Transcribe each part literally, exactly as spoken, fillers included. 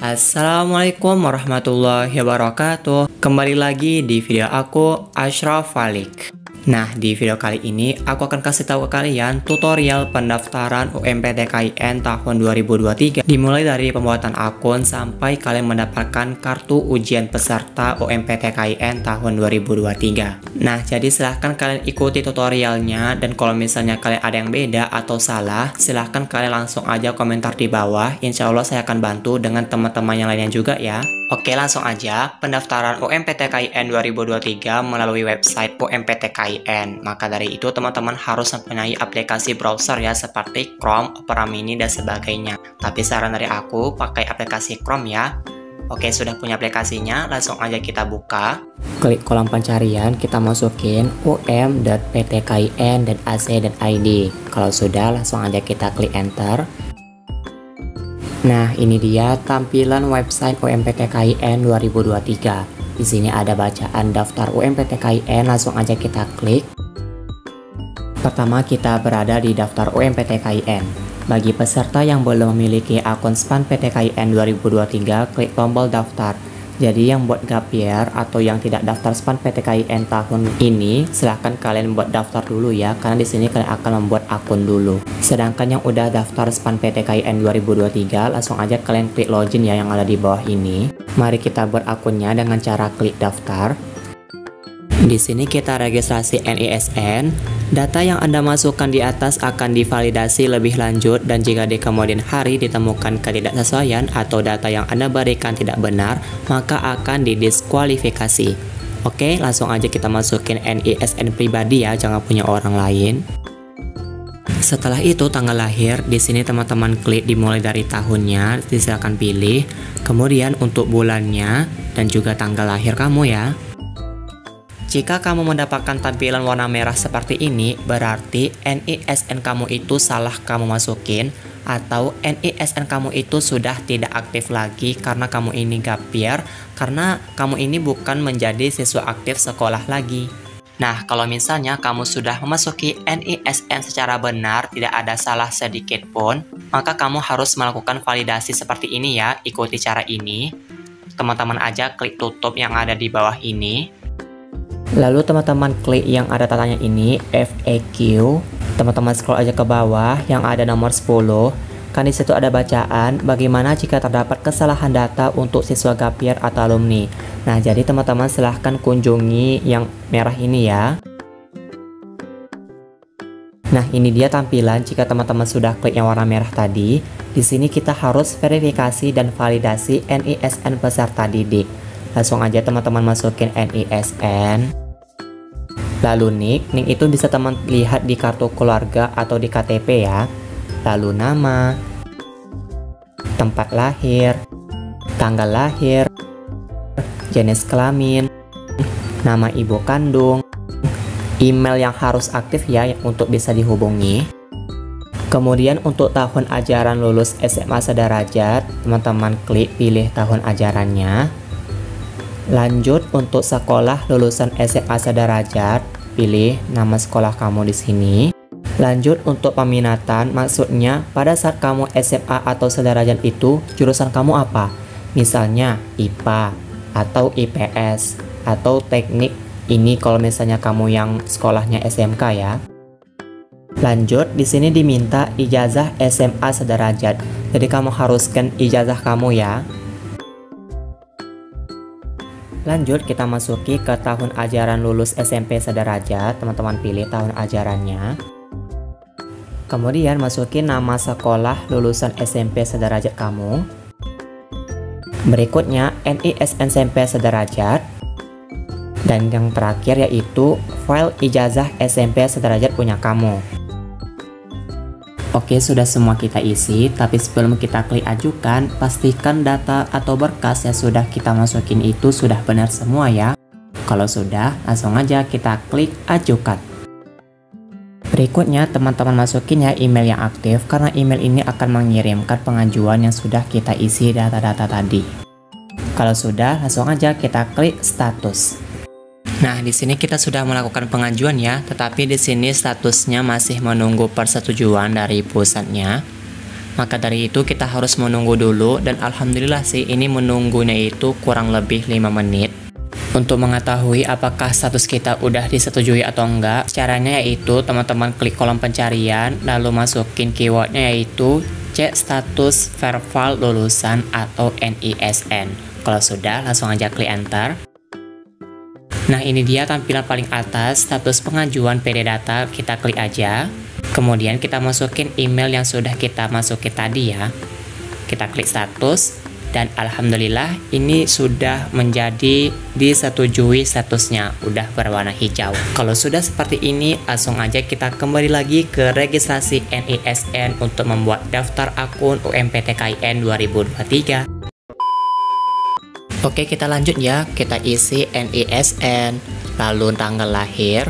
Assalamualaikum warahmatullahi wabarakatuh. Kembali lagi di video aku, Ashraf Falik. Nah, di video kali ini aku akan kasih tahu ke kalian tutorial pendaftaran U M P T K I N tahun dua ribu dua puluh tiga, dimulai dari pembuatan akun sampai kalian mendapatkan kartu ujian peserta U M P T K I N tahun dua ribu dua puluh tiga. Nah, jadi silahkan kalian ikuti tutorialnya, dan kalau misalnya kalian ada yang beda atau salah, silahkan kalian langsung aja komentar di bawah. Insya Allah saya akan bantu dengan teman-teman yang lainnya juga ya. Oke, langsung aja. Pendaftaran U M P T K I N dua ribu dua puluh tiga melalui website U M P T K I N. Maka dari itu teman-teman harus mempunyai aplikasi browser ya, seperti Chrome, Opera Mini, dan sebagainya. Tapi saran dari aku pakai aplikasi Chrome ya. Oke, sudah punya aplikasinya, langsung aja kita buka. Klik kolom pencarian, kita masukin u m dot p t k i n dot a c dot i d. Kalau sudah, langsung aja kita klik enter. Nah, ini dia tampilan website U M P T K I N dua ribu dua puluh tiga. Di sini ada bacaan daftar U M P T K I N, langsung aja kita klik. Pertama, kita berada di daftar U M P T K I N. Bagi peserta yang belum memiliki akun SPAN P T K I N dua ribu dua puluh tiga, klik tombol daftar. Jadi yang buat gap year atau yang tidak daftar SPAN P T K I N tahun ini, silahkan kalian buat daftar dulu ya, karena di sini kalian akan membuat akun dulu. Sedangkan yang udah daftar SPAN P T K I N dua ribu dua puluh tiga, langsung aja kalian klik login ya yang ada di bawah ini. Mari kita buat akunnya dengan cara klik daftar. Di sini kita registrasi N I S N. Data yang Anda masukkan di atas akan divalidasi lebih lanjut, dan jika di kemudian hari ditemukan ketidaksesuaian atau data yang Anda berikan tidak benar, maka akan didiskualifikasi. Oke, langsung aja kita masukin N I S N pribadi ya, jangan punya orang lain. Setelah itu tanggal lahir, di sini teman-teman klik dimulai dari tahunnya, silakan pilih. Kemudian untuk bulannya dan juga tanggal lahir kamu ya. Jika kamu mendapatkan tampilan warna merah seperti ini, berarti N I S N kamu itu salah kamu masukin, atau N I S N kamu itu sudah tidak aktif lagi karena kamu ini gap year, karena kamu ini bukan menjadi siswa aktif sekolah lagi. Nah, kalau misalnya kamu sudah memasuki N I S N secara benar, tidak ada salah sedikit pun, maka kamu harus melakukan validasi seperti ini ya. Ikuti cara ini. Teman-teman aja klik tutup yang ada di bawah ini. Lalu teman-teman klik yang ada tanya ini, F A Q. Teman-teman scroll aja ke bawah yang ada nomor sepuluh. Kan di situ ada bacaan bagaimana jika terdapat kesalahan data untuk siswa gap year atau alumni. Nah, jadi teman-teman silahkan kunjungi yang merah ini ya. Nah, ini dia tampilan jika teman-teman sudah klik yang warna merah tadi. Di sini kita harus verifikasi dan validasi N I S N peserta didik. Langsung aja teman-teman masukin N I S N. Lalu nik, nik itu bisa teman lihat di kartu keluarga atau di K T P ya. Lalu nama, tempat lahir, tanggal lahir, jenis kelamin, nama ibu kandung, email yang harus aktif ya untuk bisa dihubungi. Kemudian untuk tahun ajaran lulus S M A sederajat, teman-teman klik pilih tahun ajarannya. Lanjut untuk sekolah lulusan S M A sederajat, pilih nama sekolah kamu di sini. Lanjut untuk peminatan, maksudnya pada saat kamu S M A atau sederajat itu jurusan kamu apa? Misalnya I P A atau I P S atau teknik. Ini kalau misalnya kamu yang sekolahnya S M K ya. Lanjut, di sini diminta ijazah S M A sederajat. Jadi kamu haruskan ijazah kamu ya. Lanjut, kita masuki ke tahun ajaran lulus S M P sederajat. Teman-teman pilih tahun ajarannya. Kemudian masukin nama sekolah lulusan S M P sederajat kamu. Berikutnya N I S N S M P sederajat. Dan yang terakhir yaitu file ijazah S M P sederajat punya kamu. Oke, sudah semua kita isi, tapi sebelum kita klik ajukan, pastikan data atau berkas yang sudah kita masukin itu sudah benar semua ya. Kalau sudah, langsung aja kita klik ajukan. Berikutnya, teman-teman masukin ya email yang aktif, karena email ini akan mengirimkan pengajuan yang sudah kita isi data-data tadi. Kalau sudah, langsung aja kita klik status. Nah, di sini kita sudah melakukan pengajuan ya, tetapi di sini statusnya masih menunggu persetujuan dari pusatnya. Maka dari itu kita harus menunggu dulu, dan alhamdulillah sih ini menunggunya itu kurang lebih lima menit. Untuk mengetahui apakah status kita udah disetujui atau enggak, caranya yaitu teman-teman klik kolom pencarian, lalu masukin keywordnya yaitu cek status verbal lulusan atau N I S N. Kalau sudah, langsung aja klik enter. Nah, ini dia tampilan paling atas, status pengajuan P D data, kita klik aja. Kemudian kita masukin email yang sudah kita masukin tadi ya. Kita klik status, dan alhamdulillah ini sudah menjadi disetujui statusnya, udah berwarna hijau. Kalau sudah seperti ini, langsung aja kita kembali lagi ke registrasi N I S N untuk membuat daftar akun U M P T K I N dua ribu dua puluh tiga. Oke, kita lanjut ya. Kita isi N I S N, lalu tanggal lahir.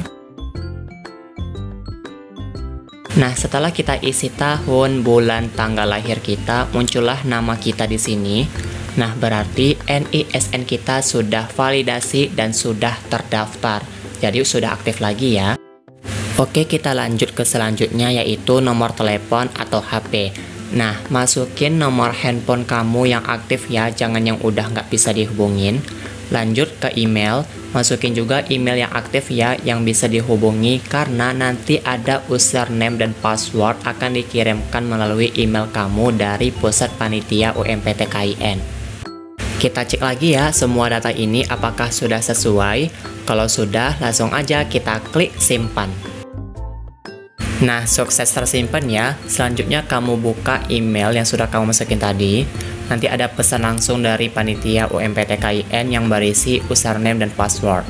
Nah, setelah kita isi tahun, bulan, tanggal lahir kita, muncullah nama kita di sini. Nah, berarti N I S N kita sudah validasi dan sudah terdaftar. Jadi sudah aktif lagi ya. Oke, kita lanjut ke selanjutnya yaitu nomor telepon atau H P. Nah, masukin nomor handphone kamu yang aktif ya, jangan yang udah nggak bisa dihubungin. Lanjut ke email, masukin juga email yang aktif ya, yang bisa dihubungi, karena nanti ada username dan password akan dikirimkan melalui email kamu dari pusat panitia U M P T K I N. Kita cek lagi ya, semua data ini apakah sudah sesuai. Kalau sudah, langsung aja kita klik simpan. Nah, sukses tersimpan ya. Selanjutnya kamu buka email yang sudah kamu masukin tadi. Nanti ada pesan langsung dari panitia U M P T K I N yang berisi username dan password.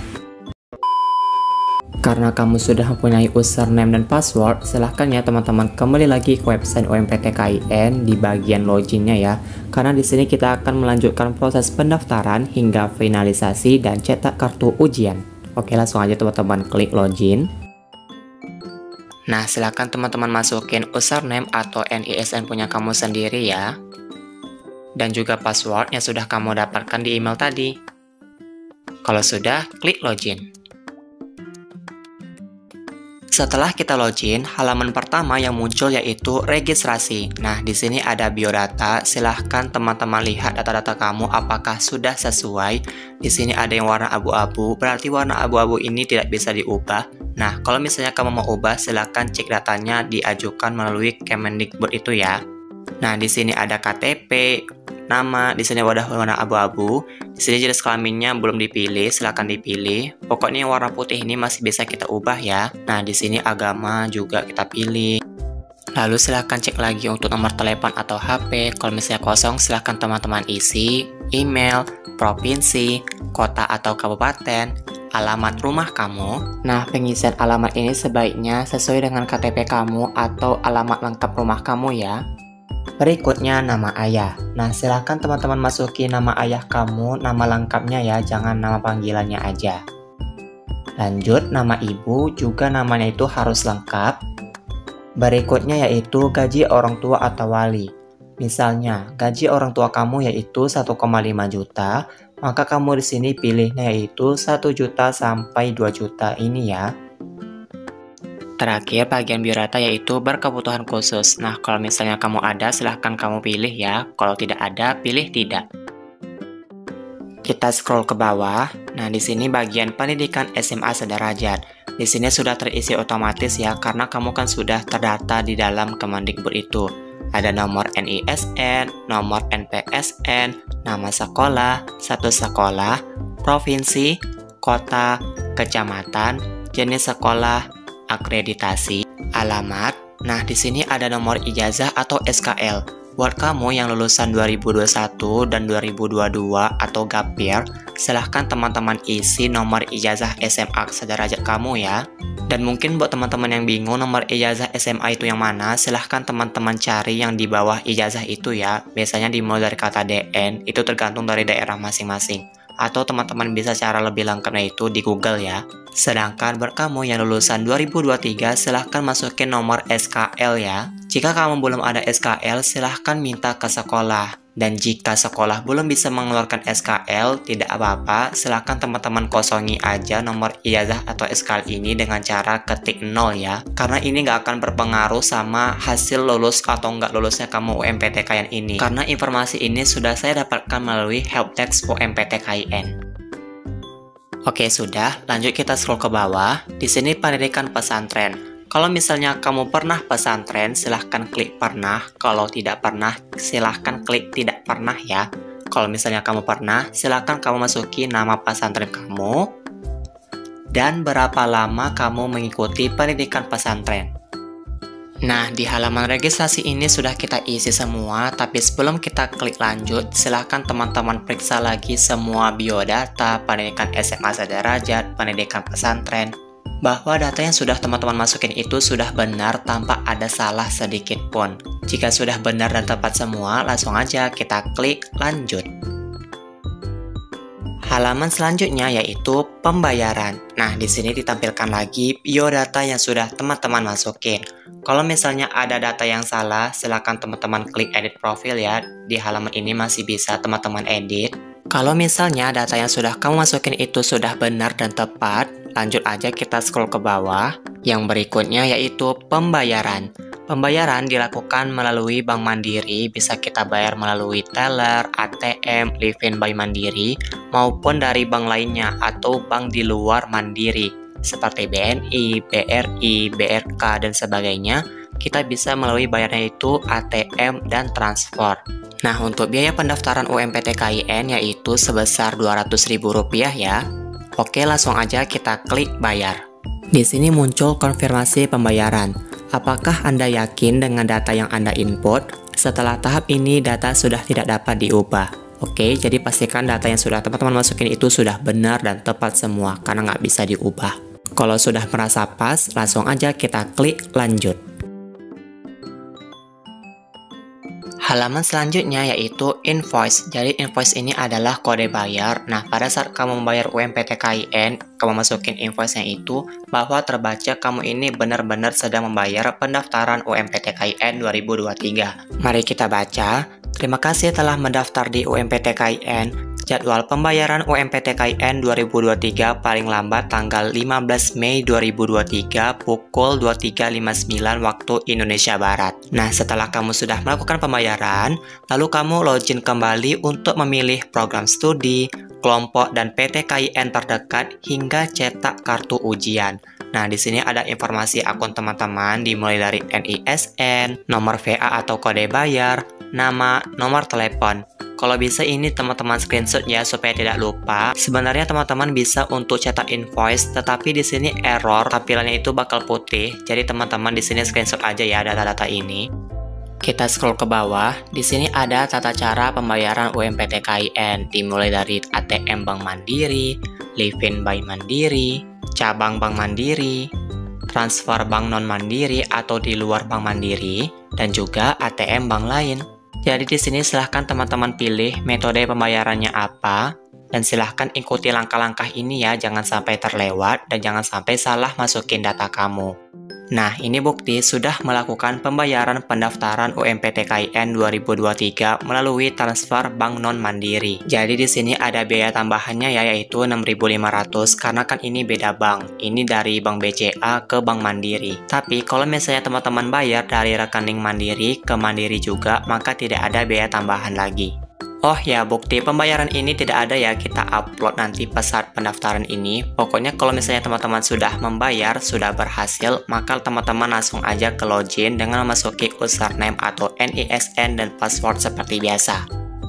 Karena kamu sudah mempunyai username dan password, silahkan ya teman-teman kembali lagi ke website U M P T K I N di bagian loginnya ya. Karena di sini kita akan melanjutkan proses pendaftaran hingga finalisasi dan cetak kartu ujian. Oke, langsung aja teman-teman klik login. Nah, silahkan teman-teman masukin username atau N I S N punya kamu sendiri ya. Dan juga password yang sudah kamu dapatkan di email tadi. Kalau sudah, klik login. Setelah kita login, halaman pertama yang muncul yaitu registrasi. Nah, di sini ada biodata. Silahkan teman-teman lihat data-data kamu apakah sudah sesuai. Di sini ada yang warna abu-abu, berarti warna abu-abu ini tidak bisa diubah. Nah, kalau misalnya kamu mau ubah, silahkan cek datanya diajukan melalui Kemendikbud itu ya. Nah, di sini ada K T P, nama, di sini wadah warna abu-abu. Di sini jenis kelaminnya belum dipilih, silahkan dipilih. Pokoknya yang warna putih ini masih bisa kita ubah ya. Nah, di sini agama juga kita pilih. Lalu silahkan cek lagi untuk nomor telepon atau H P. Kalau misalnya kosong, silahkan teman-teman isi email, provinsi, kota atau kabupaten, alamat rumah kamu. Nah, pengisian alamat ini sebaiknya sesuai dengan K T P kamu atau alamat lengkap rumah kamu ya. Berikutnya nama ayah. Nah, silahkan teman-teman masuki nama ayah kamu, nama lengkapnya ya, jangan nama panggilannya aja. Lanjut, nama ibu juga namanya itu harus lengkap. Berikutnya yaitu gaji orang tua atau wali. Misalnya, gaji orang tua kamu yaitu satu koma lima juta, maka kamu di sini pilihnya yaitu satu juta sampai dua juta ini ya. Terakhir, bagian biodata yaitu berkebutuhan khusus. Nah, kalau misalnya kamu ada, silahkan kamu pilih ya. Kalau tidak ada, pilih tidak. Kita scroll ke bawah. Nah, di sini bagian pendidikan S M A sederajat. Di sini sudah terisi otomatis ya, karena kamu kan sudah terdata di dalam Kemendikbud itu. Ada nomor N I S N, nomor N P S N, nama sekolah, status sekolah, provinsi, kota, kecamatan, jenis sekolah, akreditasi, alamat. Nah, di sini ada nomor ijazah atau S K L. Buat kamu yang lulusan dua ribu dua puluh satu dan dua ribu dua puluh dua atau gap year, silahkan teman-teman isi nomor ijazah S M A sederajat kamu ya. Dan mungkin buat teman-teman yang bingung nomor ijazah S M A itu yang mana, silahkan teman-teman cari yang di bawah ijazah itu ya. Biasanya dimulai dari kata D N, itu tergantung dari daerah masing-masing. Atau teman-teman bisa cara lebih lengkapnya itu di Google ya. Sedangkan buat kamu yang lulusan dua ribu dua puluh tiga, silahkan masukin nomor S K L ya. Jika kamu belum ada S K L, silahkan minta ke sekolah. Dan jika sekolah belum bisa mengeluarkan S K L, tidak apa-apa, silahkan teman-teman kosongi aja nomor ijazah atau S K L ini dengan cara ketik nol ya. Karena ini nggak akan berpengaruh sama hasil lulus atau nggak lulusnya kamu U M P T K I N ini. Karena informasi ini sudah saya dapatkan melalui helpdesk U M P T K I N. Oke, sudah. Lanjut kita scroll ke bawah. Di sini pendidikan pesantren. Kalau misalnya kamu pernah pesantren, silahkan klik pernah. Kalau tidak pernah, silahkan klik tidak pernah ya. Kalau misalnya kamu pernah, silahkan kamu masuki nama pesantren kamu dan berapa lama kamu mengikuti pendidikan pesantren. Nah, di halaman registrasi ini sudah kita isi semua, tapi sebelum kita klik lanjut, silahkan teman-teman periksa lagi semua biodata, pendidikan S M A sederajat, pendidikan pesantren, bahwa data yang sudah teman-teman masukin itu sudah benar tanpa ada salah sedikit pun. Jika sudah benar dan tepat semua, langsung aja kita klik lanjut. Halaman selanjutnya yaitu pembayaran. Nah, di sini ditampilkan lagi biodata yang sudah teman-teman masukin. Kalau misalnya ada data yang salah, silakan teman-teman klik edit profil ya. Di halaman ini masih bisa teman-teman edit. Kalau misalnya data yang sudah kamu masukin itu sudah benar dan tepat, lanjut aja kita scroll ke bawah. Yang berikutnya yaitu pembayaran. Pembayaran dilakukan melalui Bank Mandiri, bisa kita bayar melalui teller, A T M, Livin by Mandiri, maupun dari bank lainnya atau bank di luar Mandiri, seperti B N I, B R I, B R K, dan sebagainya. Kita bisa melalui bayarnya itu A T M dan transfer. Nah, untuk biaya pendaftaran U M P T K I N yaitu sebesar dua ratus ribu rupiah ya. Oke, langsung aja kita klik bayar. Di sini muncul konfirmasi pembayaran. Apakah Anda yakin dengan data yang Anda input? Setelah tahap ini, data sudah tidak dapat diubah. Oke, jadi pastikan data yang sudah teman-teman masukin itu sudah benar dan tepat semua, karena nggak bisa diubah. Kalau sudah merasa pas, langsung aja kita klik lanjut. Halaman selanjutnya yaitu invoice. Jadi invoice ini adalah kode bayar. Nah, pada saat kamu membayar U M P T K I N, kamu masukin invoice-nya itu bahwa terbaca kamu ini benar-benar sedang membayar pendaftaran U M P T K I N dua ribu dua puluh tiga. Mari kita baca. Terima kasih telah mendaftar di U M P T K I N. Jadwal pembayaran U M P T K I N dua ribu dua puluh tiga paling lambat tanggal lima belas Mei dua ribu dua puluh tiga pukul dua puluh tiga lima puluh sembilan waktu Indonesia Barat. Nah, setelah kamu sudah melakukan pembayaran, lalu kamu login kembali untuk memilih program studi, kelompok, dan P T K I N terdekat hingga cetak kartu ujian. Nah, di sini ada informasi akun teman-teman dimulai dari N I S N, nomor V A atau kode bayar, nama, nomor telepon. Kalau bisa ini teman-teman screenshot ya supaya tidak lupa. Sebenarnya teman-teman bisa untuk cetak invoice, tetapi di sini error, tampilannya itu bakal putih. Jadi teman-teman di sini screenshot aja ya data-data ini. Kita scroll ke bawah. Di sini ada tata cara pembayaran U M P T K I N, dimulai dari A T M Bank Mandiri, Livin by Mandiri, cabang Bank Mandiri, transfer bank non Mandiri atau di luar Bank Mandiri, dan juga A T M bank lain. Jadi di sini silahkan teman-teman pilih metode pembayarannya apa, dan silahkan ikuti langkah-langkah ini ya, jangan sampai terlewat dan jangan sampai salah masukin data kamu. Nah, ini bukti sudah melakukan pembayaran pendaftaran U M P T K I N dua ribu dua puluh tiga melalui transfer bank non Mandiri. Jadi di sini ada biaya tambahannya ya, yaitu enam ribu lima ratus karena kan ini beda bank. Ini dari Bank B C A ke Bank Mandiri. Tapi kalau misalnya teman-teman bayar dari rekening Mandiri ke Mandiri juga, maka tidak ada biaya tambahan lagi. Oh ya, bukti pembayaran ini tidak ada ya, kita upload nanti pesan pendaftaran ini. Pokoknya kalau misalnya teman-teman sudah membayar, sudah berhasil, maka teman-teman langsung aja ke login dengan memasuki username atau N I S N dan password seperti biasa.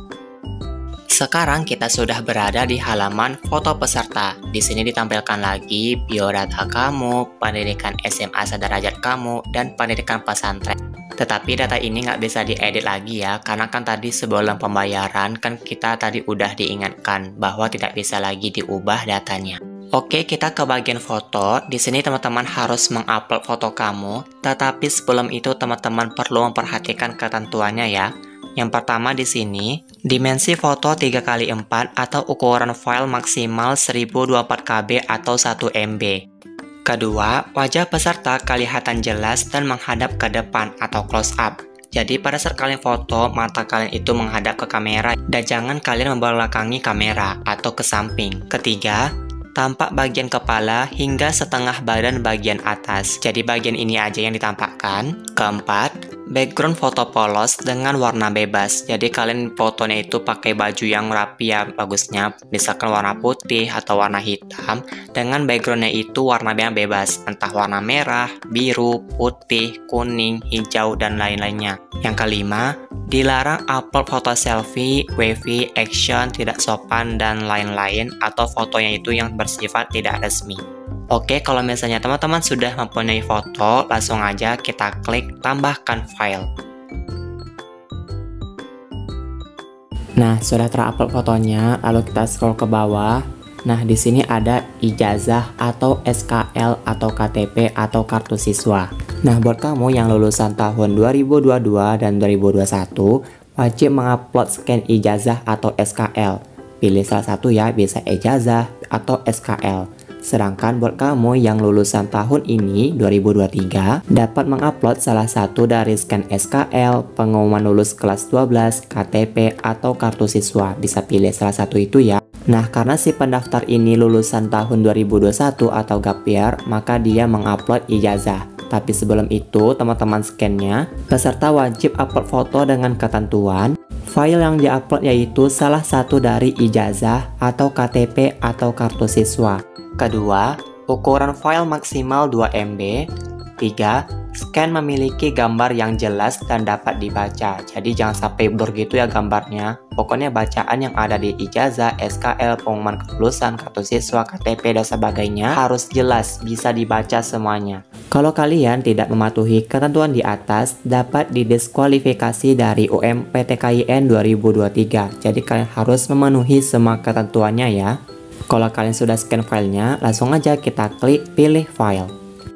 Sekarang kita sudah berada di halaman foto peserta. Di sini ditampilkan lagi biodata kamu, pendidikan S M A sederajat kamu, dan pendidikan pesantren. Tetapi data ini nggak bisa diedit lagi ya, karena kan tadi sebelum pembayaran kan kita tadi udah diingatkan bahwa tidak bisa lagi diubah datanya. Oke, kita ke bagian foto. Di sini teman-teman harus mengupload foto kamu, tetapi sebelum itu teman-teman perlu memperhatikan ketentuannya ya. Yang pertama di sini, dimensi foto tiga kali empat atau ukuran file maksimal seribu dua puluh empat K B atau satu M B. Kedua, wajah peserta kelihatan jelas dan menghadap ke depan atau close up. Jadi pada saat kalian foto, mata kalian itu menghadap ke kamera dan jangan kalian membelakangi kamera atau ke samping. Ketiga, tampak bagian kepala hingga setengah badan bagian atas. Jadi bagian ini aja yang ditampakkan. Keempat, background foto polos dengan warna bebas. Jadi kalian fotonya itu pakai baju yang rapi ya bagusnya, misalkan warna putih atau warna hitam, dengan backgroundnya itu warna yang bebas, entah warna merah, biru, putih, kuning, hijau, dan lain-lainnya. Yang kelima, dilarang upload foto selfie, wavy, action, tidak sopan, dan lain-lain, atau fotonya itu yang bersifat tidak resmi. Oke, kalau misalnya teman-teman sudah mempunyai foto, langsung aja kita klik tambahkan file. Nah, sudah terupload fotonya, lalu kita scroll ke bawah. Nah, di sini ada ijazah atau S K L atau K T P atau kartu siswa. Nah, buat kamu yang lulusan tahun dua ribu dua puluh dua dan dua ribu dua puluh satu, wajib mengupload scan ijazah atau S K L. Pilih salah satu ya, bisa ijazah atau S K L. Sedangkan buat kamu yang lulusan tahun ini dua ribu dua puluh tiga dapat mengupload salah satu dari scan S K L, pengumuman lulus kelas dua belas, K T P atau kartu siswa. Bisa pilih salah satu itu ya. Nah, karena si pendaftar ini lulusan tahun dua ribu dua puluh satu atau gap year, maka dia mengupload ijazah. Tapi sebelum itu, teman-teman scan-nya, peserta wajib upload foto dengan ketentuan file yang diupload yaitu salah satu dari ijazah atau K T P atau kartu siswa. Kedua, ukuran file maksimal dua M B. Tiga, scan memiliki gambar yang jelas dan dapat dibaca. Jadi jangan sampai blur gitu ya gambarnya. Pokoknya bacaan yang ada di ijazah, S K L, pengumuman kelulusan, kartu siswa, K T P, dan sebagainya harus jelas, bisa dibaca semuanya. Kalau kalian tidak mematuhi ketentuan di atas, dapat didiskualifikasi dari U M P T K I N dua ribu dua puluh tiga. Jadi kalian harus memenuhi semua ketentuannya ya. Kalau kalian sudah scan filenya, langsung aja kita klik pilih file.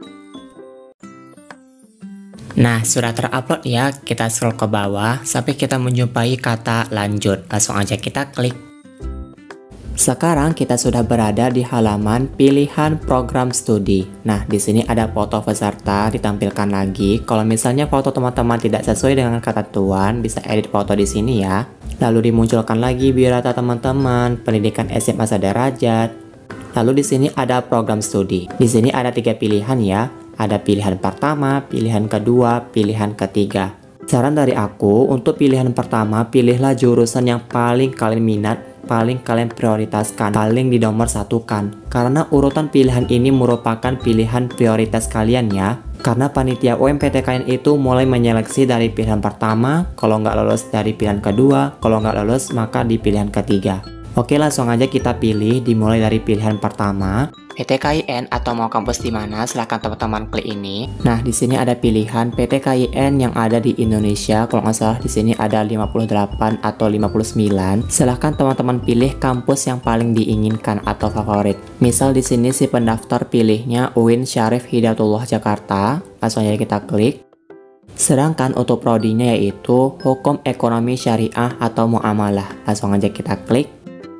Nah, sudah terupload ya, kita scroll ke bawah sampai kita menjumpai kata lanjut. Langsung aja kita klik. Sekarang kita sudah berada di halaman pilihan program studi. Nah, di sini ada foto peserta ditampilkan lagi. Kalau misalnya foto teman-teman tidak sesuai dengan ketentuan, bisa edit foto di sini ya. Lalu dimunculkan lagi biodata teman-teman, pendidikan S M A sederajat. Lalu di sini ada program studi. Di sini ada tiga pilihan ya. Ada pilihan pertama, pilihan kedua, pilihan ketiga. Saran dari aku, untuk pilihan pertama, pilihlah jurusan yang paling kalian minat, paling kalian prioritaskan, paling di nomor satukan. Karena urutan pilihan ini merupakan pilihan prioritas kalian ya. Karena panitia U M P T K I N itu mulai menyeleksi dari pilihan pertama, kalau nggak lolos dari pilihan kedua, kalau nggak lolos maka di pilihan ketiga. Oke, langsung aja kita pilih, dimulai dari pilihan pertama. P T K I N atau mau kampus di mana, silahkan teman-teman klik ini. Nah, di sini ada pilihan P T K I N yang ada di Indonesia. Kalau nggak salah di sini ada lima puluh delapan atau lima puluh sembilan. Silahkan teman-teman pilih kampus yang paling diinginkan atau favorit. Misal di sini si pendaftar pilihnya U I N Syarif Hidayatullah Jakarta. Langsung aja kita klik. Sedangkan untuk prodinya yaitu Hukum Ekonomi Syariah atau Muamalah. Langsung aja kita klik.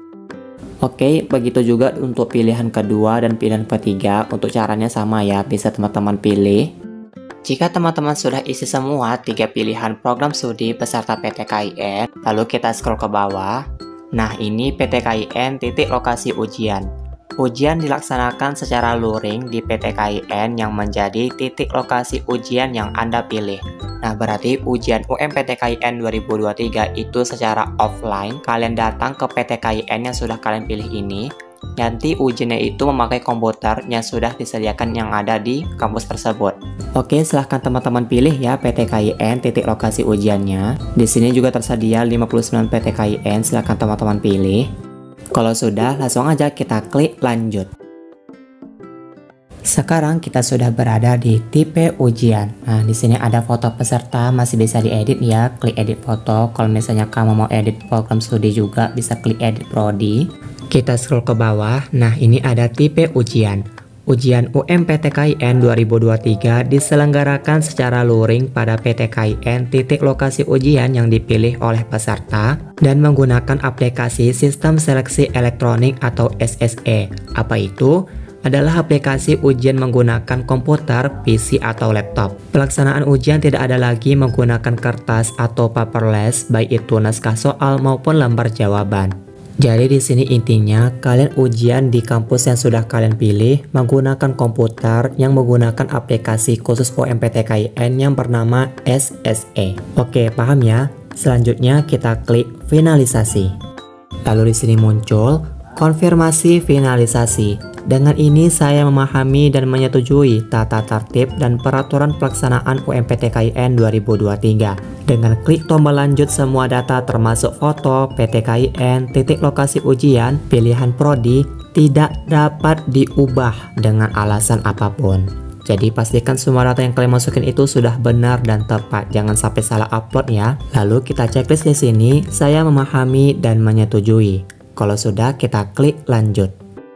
Oke, begitu juga untuk pilihan kedua dan pilihan ketiga. Untuk caranya sama ya, bisa teman-teman pilih. Jika teman-teman sudah isi semua tiga pilihan program studi peserta P T K I N, lalu kita scroll ke bawah. Nah, ini P T K I N titik lokasi ujian. Ujian dilaksanakan secara luring di P T K I N yang menjadi titik lokasi ujian yang Anda pilih. Nah, berarti ujian U M P T K I N dua ribu dua puluh tiga itu secara offline. Kalian datang ke P T K I N yang sudah kalian pilih ini. Nanti ujiannya itu memakai komputer yang sudah disediakan yang ada di kampus tersebut. Oke, silahkan teman-teman pilih ya P T K I N titik lokasi ujiannya. Di sini juga tersedia lima puluh sembilan P T K I N, silahkan teman-teman pilih. Kalau sudah, langsung aja kita klik lanjut. Sekarang kita sudah berada di tipe ujian. Nah, di sini ada foto peserta, masih bisa diedit ya. Klik edit foto. Kalau misalnya kamu mau edit program studi juga, bisa klik edit prodi. Kita scroll ke bawah. Nah, ini ada tipe ujian. Ujian U M P T K I N dua ribu dua puluh tiga diselenggarakan secara luring pada P T K I N titik lokasi ujian yang dipilih oleh peserta dan menggunakan aplikasi Sistem Seleksi Elektronik atau S S E. Apa itu? adalah aplikasi ujian menggunakan komputer, P C, atau laptop. Pelaksanaan ujian tidak ada lagi menggunakan kertas atau paperless, baik itu naskah soal maupun lembar jawaban. Jadi di sini intinya kalian ujian di kampus yang sudah kalian pilih menggunakan komputer yang menggunakan aplikasi khusus U M P T K I N yang bernama S S E. Oke, paham ya? Selanjutnya kita klik finalisasi. Lalu di sini muncul konfirmasi finalisasi. Dengan ini saya memahami dan menyetujui tata tertib dan peraturan pelaksanaan U M P T K I N dua ribu dua puluh tiga. Dengan klik tombol lanjut, semua data termasuk foto, P T K I N, titik lokasi ujian, pilihan prodi tidak dapat diubah dengan alasan apapun. Jadi pastikan semua data yang kalian masukin itu sudah benar dan tepat, jangan sampai salah upload ya. Lalu kita checklist di sini, saya memahami dan menyetujui. Kalau sudah, kita klik lanjut.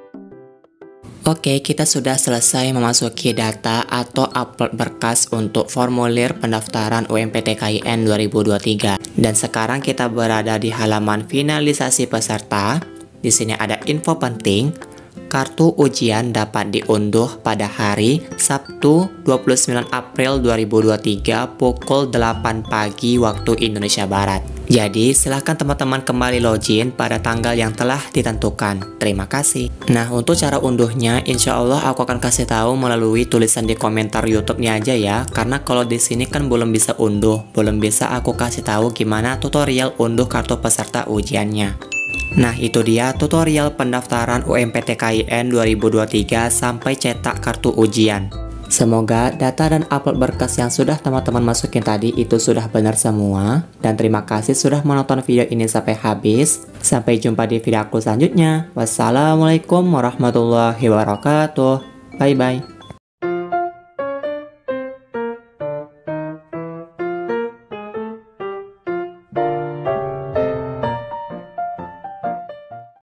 Oke, kita sudah selesai memasuki data atau upload berkas untuk formulir pendaftaran U M P T K I N dua ribu dua puluh tiga. Dan sekarang kita berada di halaman finalisasi peserta. Di sini ada info penting. Kartu ujian dapat diunduh pada hari Sabtu dua puluh sembilan April dua ribu dua puluh tiga pukul delapan pagi waktu Indonesia Barat. Jadi silahkan teman-teman kembali login pada tanggal yang telah ditentukan. Terima kasih. Nah, untuk cara unduhnya insya Allah aku akan kasih tahu melalui tulisan di komentar YouTube-nya aja ya. Karena kalau di sini kan belum bisa unduh, belum bisa aku kasih tahu gimana tutorial unduh kartu peserta ujiannya. Nah, itu dia tutorial pendaftaran U M P T K I N dua ribu dua puluh tiga sampai cetak kartu ujian. Semoga data dan upload berkas yang sudah teman-teman masukin tadi itu sudah benar semua. Dan terima kasih sudah menonton video ini sampai habis. Sampai jumpa di video aku selanjutnya. Wassalamualaikum warahmatullahi wabarakatuh. Bye-bye.